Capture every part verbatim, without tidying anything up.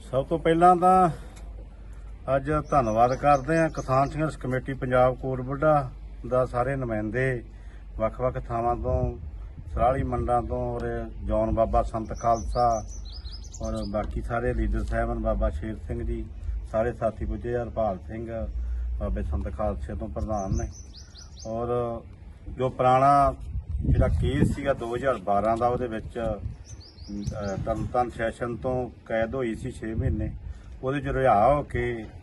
सब तो पहला तो अज धन्नवाद करते हैं किसान संघर्ष कमेटी पंजाब कोटबुड्ढा दा सारे नुमाइंदे वख-वख थावां तो सराली मंडा तो और जौन बाबा संत खालसा और बाकी सारे लीडर साहब बाबा शेर सिंह जी सारे साथी पुजे हरपाल सिंह बाबे संत खालसे तो प्रधान ने और जो पुराना जिहड़ा केस सीगा दो हज़ार बारह का उहदे विच तरनताਰਨ सैशन तो कैद हुई सी छे महीने उहदे च रिहा हो के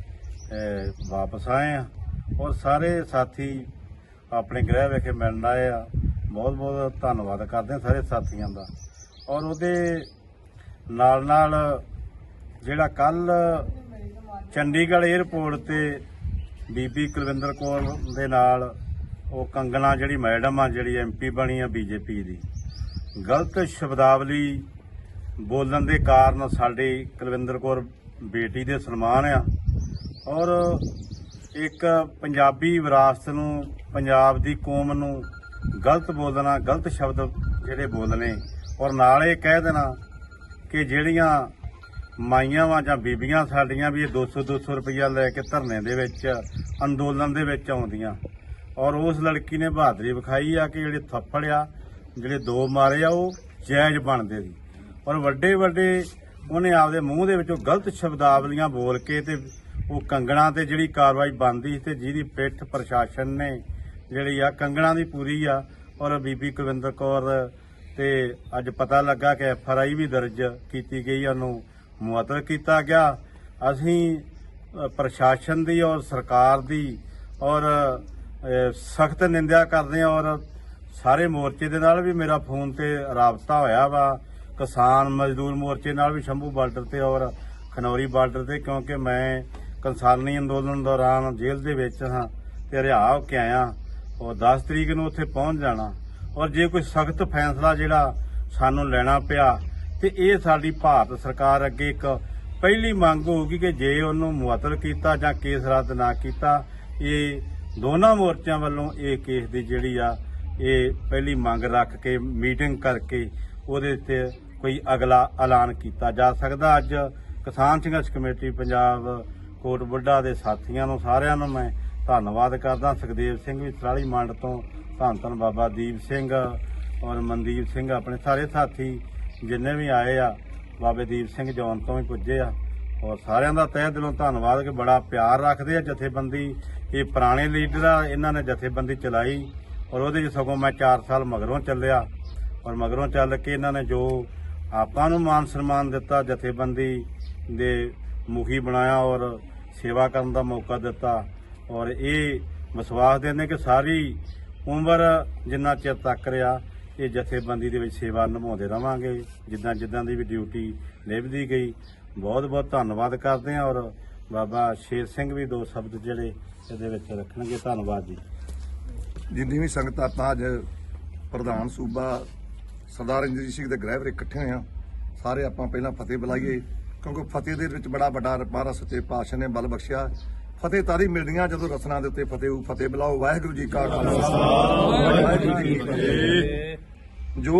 वापस आए हैं और सारे साथी अपने गृह विखे मिलण आए आ। बहुत बहुत धन्नवाद करते हैं सारे साथियों का। और उहदे नाल नाल जिहड़ा कल चंडीगढ़ एयरपोर्ट ते बीबी कुलविंदर कौर दे नाल ਉਹ कंगना जिहड़ी मैडम आ जिहड़ी एम पी बनी आ बीजेपी दी गलत शब्दावली बोलन के कारण साडी कुलविंदर कौर बेटी दे सन्मान आ और एक पंजाबी विरासत नूं पंजाब दी कौम नूं गलत बोलना गलत शब्द जिहड़े बोलने और नाल ये कह देना कि जिहड़ियां माइयां वा जां बीबियां साडियां भी दो सौ दो सौ रुपया लैके धरने दे विच अंदोलन दे विच आउंदियां और उस लड़की ने बहादरी विखाई आ कि जिहड़े थप्पड़ आ जिहड़े दो मारे आ वो जायज़ बनदे सी और वड्डे वड्डे उन्हें आपदे मूँह दे विचों गलत शब्दावलियां बोल के ते वो कंगना ते जिहड़ी कार्रवाई बनदी ते जिहदी पिठ प्रशासन ने जिहड़ी आ कंगना दी पूरी आ और बीबी कुलविंदर कौर ते अज पता लगा कि एफ आर आई भी दर्ज की गई उन्होंने मुअत्तल किया गया। असीं प्रशासन दी और सरकार दी और सख्त निंदा करते हैं और सारे मोर्चे दे नाल भी मेरा फोन ते राबता होया वा किसान मजदूर मोर्चे नाल भी शंभू बार्डर ते और खनौरी बार्डर ते क्योंकि मैं किसानी अंदोलन दौरान जेल दे विच हाँ ते रिहा होके आया और दस तरीक नूं उत्थे पहुंच जाना और जे कोई सख्त फैसला जिहड़ा सानूं लैना पिया ते इह साडी भारत सरकार अगे एक पहली मंग होगी कि जे उहनूं मुअत्तल कीता जां केस रद्द ना कीता इह दोनों मोर्चों वालों ये केस की जिहड़ी आ ये पहली मंग रख के मीटिंग करके उहदे ते कोई अगला ऐलान किया जा सकदा। अज किसान संघर्ष कमेटी पंजाब कोटबुड्ढा दे साथियों नूं सारिआं नूं मैं धन्नवाद करदा। सुखदेव सिंह भी सराली मंड तो धन धन बाबा दीप सिंह और मनदीप सिंह अपने सारे साथी जिन्ने भी आए आ बाबे दीप सिंह जौन तो भी पुजे आ और सारिआं दा तहे दिलों धन्नवाद कि बड़ा प्यार रखदे आ। जथेबंदी ये पुराने लीडर आ इन्हां ने जथेबंदी चलाई और उहदे च सगों मैं चार साल मगरों चलिया और मगरों चल के इन्हां ने जो आपां नूं मान सन्मान दिता जथेबंदी दे मुखी बनाया और सेवा करन दा मौका दिता और ये विश्वास देने कि सारी उम्र जिन्ना चिर तक रहा ये जथेबंदी दे विच सेवा निभाउंदे रहांगे जिद्दां जिद्दां दी भी ड्यूटी निभदी गई। बहुत बहुत धन्नवाद करते हैं और बाबा शेर सिंह भी दो शब्द जिहड़े ਇਹਦੇ ਵਿੱਚ ਰੱਖਣਗੇ। ਧੰਨਵਾਦ ਜੀ। जिन्नी भी संगत ਆਪਾਂ ਅੱਜ ਪ੍ਰਧਾਨ ਸੂਬਾ ਸਰਦਾਰ ਰਣਜੀਤ ਸਿੰਘ ਦੇ ਗ੍ਰਹਿ ਵਿੱਚ ਇਕੱਠੇ ਹੋਏ ਆ ਸਾਰੇ ਆਪਾਂ ਪਹਿਲਾਂ ਫਤਿਹ ਬੁਲਾਈਏ ਕਿਉਂਕਿ ਫਤਿਹ ਦੇ ਵਿੱਚ ਬੜਾ ਵੱਡਾ ਮਹਾਰਾਜ ਸੱਚੇ ਪਾਤਸ਼ਾਹ ਨੇ ਬਲ ਬਖਸ਼ਿਆ। ਫਤਿਹ ਤਾਰੀ ਮਿਲਦੀਆਂ ਜਦੋਂ ਰਸਨਾ ਦੇ ਉੱਤੇ ਫਤਿਹ ਉਹ ਫਤਿਹ ਬੁਲਾਓ। ਵਾਹਿਗੁਰੂ ਜੀ ਕਾ ਖਾਲਸਾ ਵਾਹਿਗੁਰੂ ਜੀ ਕੀ ਫਤਿਹ। ਜੋ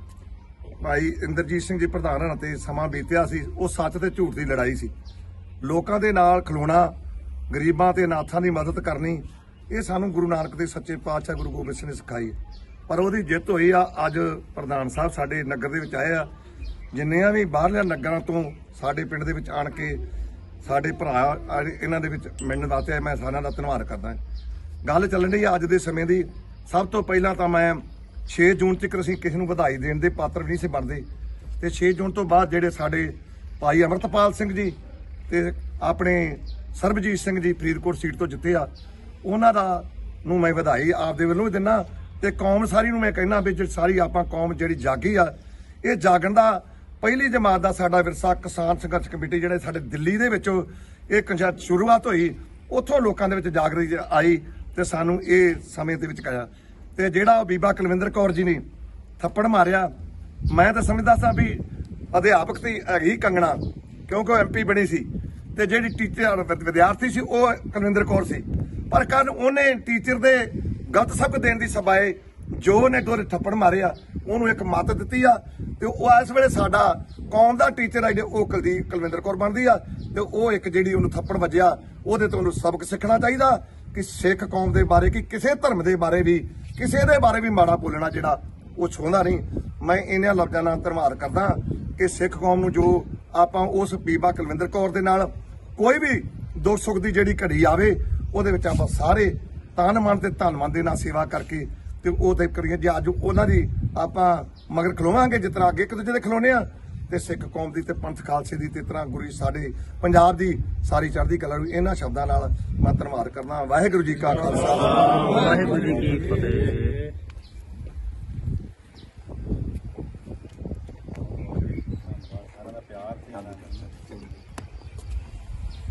ਭਾਈ ਇੰਦਰਜੀਤ ਸਿੰਘ ਜੀ ਪ੍ਰਧਾਨ ਹਨ ਤੇ ਸਮਾਂ ਬੀਤਿਆ ਸੀ ਉਹ ਸੱਚ ਤੇ ਝੂਠ ਦੀ ਲੜਾਈ ਸੀ। ਲੋਕਾਂ ਦੇ ਨਾਲ ਖਲੋਣਾ ਗਰੀਬਾਂ ਤੇ ਅਨਾਥਾਂ ਦੀ ਮਦਦ ਕਰਨੀ ਇਹ ਸਾਨੂੰ ਗੁਰੂ ਨਾਨਕ ਦੇ ਸੱਚੇ ਪਾਤਸ਼ਾਹ ਗੁਰੂ ਗੋਬਿੰਦ ਸਿੰਘ ਨੇ ਸਿਖਾਈ ਪਰ ਉਹਦੀ ਜਿੱਤ ਹੋਈ ਆ। ਅੱਜ ਪ੍ਰਧਾਨ ਸਾਹਿਬ ਸਾਡੇ ਨਗਰ ਦੇ ਵਿੱਚ ਆਏ ਆ ਜਿੰਨੀਆਂ ਵੀ ਬਾਹਰਲੇ ਨਗਰਾਂ ਤੋਂ ਸਾਡੇ ਪਿੰਡ ਦੇ ਵਿੱਚ ਆਣ ਕੇ ਸਾਡੇ ਭਰਾ ਇਹਨਾਂ ਦੇ ਵਿੱਚ ਮਿਲਣ ਵਾਸਤੇ ਮੈਂ ਸਾਰਿਆਂ ਦਾ ਧੰਨਵਾਦ ਕਰਦਾ। ਗੱਲ ਚੱਲਣ ਡਈ ਅੱਜ ਦੇ ਸਮੇਂ ਦੀ। ਸਭ ਤੋਂ ਪਹਿਲਾਂ ਤਾਂ ਮੈਂ ਛੇ ਜੂਨ ਤੱਕ ਅਸੀਂ ਕਿਸੇ ਨੂੰ ਵਧਾਈ ਦੇਣ ਦੇ ਪਾਤਰ ਵੀ ਨਹੀਂ ਸੀ ਬਣਦੇ ਤੇ ਛੇ ਜੂਨ ਤੋਂ ਬਾਅਦ ਜਿਹੜੇ ਸਾਡੇ ਭਾਈ ਅਮਰਤਪਾਲ ਸਿੰਘ ਜੀ ਤੇ ਆਪਣੇ ਸਰਬਜੀਤ ਸਿੰਘ ਜੀ ਫਰੀਦਕੋਟ ਸੀਟ ਤੋਂ ਜਿੱਤੇ ਆ ਉਹਨਾਂ ਦਾ ਨੂੰ ਮੈਂ ਵਧਾਈ ਆਪਦੇ ਵੱਲੋਂ ਵੀ ਦਿੰਦਾ ਤੇ ਕੌਮ ਸਾਰੀ ਨੂੰ ਮੈਂ ਕਹਿਣਾ ਵੀ ਜਿਹੜੀ ਸਾਰੀ ਆਪਾਂ ਕੌਮ ਜਿਹੜੀ ਜਾਗੀ ਆ ਇਹ ਜਾਗਣ ਦਾ ਪਹਿਲੀ ਜਮਾਤ ਦਾ ਸਾਡਾ ਵਿਰਸਾ ਕਿਸਾਨ ਸੰਘਰਸ਼ ਕਮੇਟੀ ਜਿਹੜੇ ਸਾਡੇ ਦਿੱਲੀ ਦੇ ਵਿੱਚ ਇਹ ਕੰਜਾ ਸ਼ੁਰੂਆਤ ਹੋਈ ਉੱਥੋਂ ਲੋਕਾਂ ਦੇ ਵਿੱਚ ਜਾਗਰਤੀ ਆਈ ਤੇ ਸਾਨੂੰ ਇਹ ਸਮੇਂ ਦੇ ਵਿੱਚ ਕਾਇਆ ਤੇ ਜਿਹੜਾ ਬੀਬਾ ਕੁਲਵਿੰਦਰ ਕੌਰ ਜੀ ਨੇ ਥੱਪੜ ਮਾਰਿਆ ਮੈਂ ਤਾਂ ਸਮਝਦਾ ਸਾਂ ਵੀ ਅਧਿਆਪਕ ਤੇ ਹੈਗੀ ਕੰਗਣਾ ਕਿਉਂਕਿ ਉਹ ਐਮ ਪੀ ਬਣੀ ਸੀ ਤੇ ਜਿਹੜੀ ਟੀਚਰ ਵਿਦਿਆਰਥੀ ਸੀ ਉਹ ਕੁਲਵਿੰਦਰ ਕੌਰ ਸੀ ਪਰ ਕੱਲ ਉਹਨੇ ਟੀਚਰ ਦੇ ਗਲਤ ਸਬਕ ਦੇਣ ਦੀ ਸਬਾਏ ਜੋ ਨੇ ਦੋਰੇ ਥੱਪੜ ਮਾਰਿਆ ਉਹਨੂੰ ਇੱਕ ਮੱਤ ਦਿੱਤੀ ਆ ਤੇ ਉਹ ਇਸ ਵੇਲੇ ਸਾਡਾ ਕੌਮ ਦਾ ਟੀਚਰ ਆ ਜਿਹੜੇ ਉਹ ਕੁਲਦੀਪ ਕੁਲਵਿੰਦਰ ਕੌਰ ਬਣਦੀ ਆ ਤੇ ਉਹ ਇੱਕ ਜਿਹੜੀ ਉਹਨੂੰ ਥੱਪੜ ਵੱਜਿਆ ਉਹਦੇ ਤੋਂ ਉਹਨੂੰ ਸਬਕ ਸਿੱਖਣਾ ਚਾਹੀਦਾ ਕਿ ਸਿੱਖ ਕੌਮ ਦੇ ਬਾਰੇ ਕਿ ਕਿਸੇ ਧਰਮ ਦੇ ਬਾਰੇ ਵੀ ਕਿਸੇ ਦੇ ਬਾਰੇ ਵੀ ਮਾੜਾ ਬੋਲਣਾ ਜਿਹੜਾ ਉਹ ਛੋਹਦਾ ਨਹੀਂ। ਮੈਂ ਇਹਨਾਂ ਲਫ਼ਜ਼ਾਂ ਨਾਲ ਧੰਨਵਾਦ ਕਰਦਾ ਕਿ ਸਿੱਖ ਕੌਮ ਨੂੰ ਜੋ ਆਪਾਂ ਉਸ ਬੀਬਾ ਕੁਲਵਿੰਦਰ ਕੌਰ ਦੇ ਨਾਲ ਕੋਈ ਵੀ ਦੁੱਖ ਸੁੱਖ ਦੀ ਜਿਹੜੀ ਘੜੀ ਆਵੇ ਉਹਦੇ ਵਿੱਚ ਆਪਾਂ ਸਾਰੇ ਤਨ ਮਨ ਤੇ ਧਨ ਮਨ ਦੇ ਨਾਲ ਸੇਵਾ ਕਰਕੇ ਤੇ ਉਹ ਤੇ ਕਰੀਏ ਜੇ ਅੱਜ ਉਹਨਾਂ ਦੀ ਆਪਾਂ ਮਗਰ ਖਲੋਵਾਂਗੇ ਜਿਸ ਤਰ੍ਹਾਂ ਅੱਗੇ ਇੱਕ ਦੂਜੇ ਦੇ ਖਲੋਨੇ ਆ ਤੇ ਸਿੱਖ ਕੌਮ ਦੀ ਤੇ ਪੰਥ ਖਾਲਸੇ ਦੀ ਤੇ ਤਰ੍ਹਾਂ ਗੁਰੂ ਸਾਡੇ ਪੰਜਾਬ ਦੀ ਸਾਰੀ ਚੜ੍ਹਦੀ ਕਲਾ ਨੂੰ ਇਹਨਾਂ ਸ਼ਬਦਾਂ ਨਾਲ ਮੈਂ ਧੰਨਵਾਦ ਕਰਦਾ। ਵਾਹਿਗੁਰੂ ਜੀ ਕਾ ਖਾਲਸਾ ਵਾਹਿਗੁਰੂ ਜੀ ਕੀ ਫਤਿਹ।